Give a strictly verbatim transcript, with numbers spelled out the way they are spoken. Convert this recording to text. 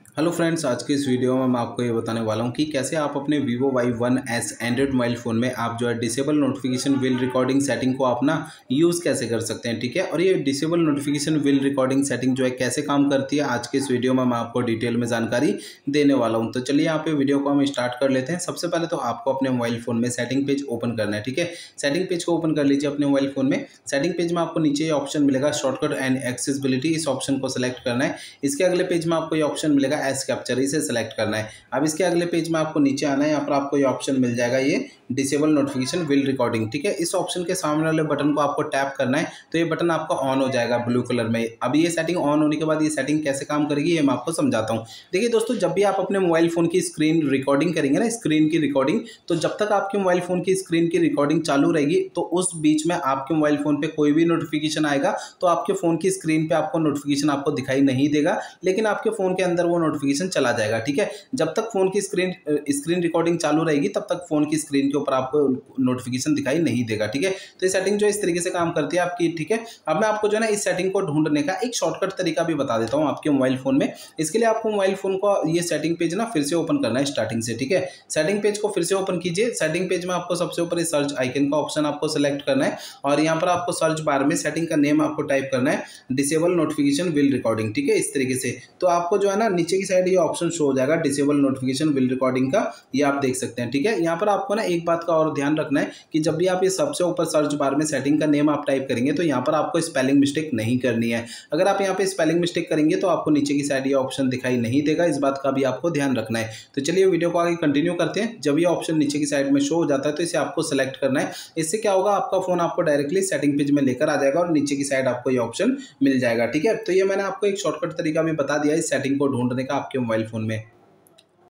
Hello friends, आज के इस वीडियो में मैं आपको ये बताने वाला हूँ कि कैसे आप अपने Vivo Y one S Android mobile phone में आप जो है disable notification while recording setting को अपना यूज़ कैसे कर सकते हैं। ठीक है, और ये disable notification while recording setting जो है कैसे काम करती है, आज के इस वीडियो में मैं आपको डिटेल में जानकारी देने वाला हूँ। तो चलिए यहाँ पे वीडियो को हम स्टार्ट कर लेते हैं। सबसे पहले तो आपको अपने मोबाइल फ़ोन में सेटिंग पेज ओपन करना है। ठीक है, सेटिंग पेज को ओपन कर लीजिए अपने मोबाइल फ़ोन में। सेटिंग पेज में आपको नीचे ये ऑप्शन मिलेगा शॉर्टकट एंड एक्सेसिबिलिटी, इस ऑप्शन को सिलेक्ट करना है। इसके अगले पेज में आपको ये ऑप्शन मिलेगा एस कैप्चर, इसे सेलेक्ट करना है। अब इसके अगले पेज में आपको नीचे आना है, यहाँ पर आपको ये ऑप्शन मिल जाएगा ये डिसेबल नोटिफिकेशन विल रिकॉर्डिंग। ठीक है, इस ऑप्शन के सामने वाले बटन को आपको टैप करना है, तो ये बटन आपका ऑन हो जाएगा ब्लू कलर में। अब ये सेटिंग ऑन होने के बाद ये सेटिंग कैसे काम करेगी ये मैं आपको समझाता हूँ। देखिए दोस्तों, जब भी आप अपने मोबाइल फोन की स्क्रीन रिकॉर्डिंग करेंगे ना, स्क्रीन की रिकॉर्डिंग, तो जब तक आपके मोबाइल फोन की स्क्रीन की रिकॉर्डिंग चालू रहेगी तो उस बीच में आपके मोबाइल फोन पे कोई भी नोटिफिकेशन आएगा तो आपके फोन की स्क्रीन पे आपको नोटिफिकेशन आपको दिखाई नहीं देगा, लेकिन आपके फोन के अंदर वो नोटिफिकेशन चला जाएगा। ठीक है, जब तक फोन की स्क्रीन स्क्रीन रिकॉर्डिंग चालू रहेगी तब तक फोन की स्क्रीन के ऊपर आपको नोटिफिकेशन दिखाई नहीं देगा। ठीक है, तो ये सेटिंग जो इस तरीके से काम करती है आपकी। ठीक है, अब मैं आपको जो है ना इस सेटिंग को ढूंढने का एक शॉर्टकट तरीका भी बता देता हूं आपके मोबाइल फोन में। इसके लिए आपको मोबाइल फोन को ये सेटिंग पेज ना फिर से ओपन करना है स्टार्टिंग से। ठीक है, सेटिंग पेज को फिर से ओपन कीजिए। सेटिंग पेज में आपको सबसे ऊपर सर्च आइकन का ऑप्शन आपको सेलेक्ट करना है और यहाँ पर आपको सर्च बार में सेटिंग का नेम आपको टाइप करना है डिसेबल नोटिफिकेशन विल रिकॉर्डिंग। ठीक है, इस तरीके से तो आपको जो है ना नीचे की साइड ये ऑप्शन शो हो जाएगा डिसेबल नोटिफिकेशन विल रिकॉर्डिंग का, ये आप देख सकते हैं। ठीक है, यहाँ पर आपको ना एक बात का और ध्यान रखना है कि जब भी आप ये सबसे ऊपर सर्च बार में सेटिंग का नेम आप टाइप करेंगे तो यहाँ पर आपको स्पेलिंग मिस्टेक नहीं करनी है। अगर आप यहाँ पे स्पेलिंग मिस्टेक करेंगे तो आपको नीचे की साइड ये ऑप्शन दिखाई नहीं देगा, इस बात का भी आपको ध्यान रखना है। तो चलिए वीडियो को आगे कंटिन्यू करते हैं। जब ये ऑप्शन नीचे की साइड में शो हो जाता है तो इसे आपको सेलेक्ट करना है। इससे क्या होगा, आपका फोन आपको डायरेक्टली सेटिंग पेज में लेकर आ जाएगा और नीचे की साइड आपको ये ऑप्शन मिल जाएगा। ठीक है, तो ये मैंने आपको एक शॉर्टकट तरीका भी बता दिया इस सेटिंग को ढूंढने का आपके मोबाइल फोन में।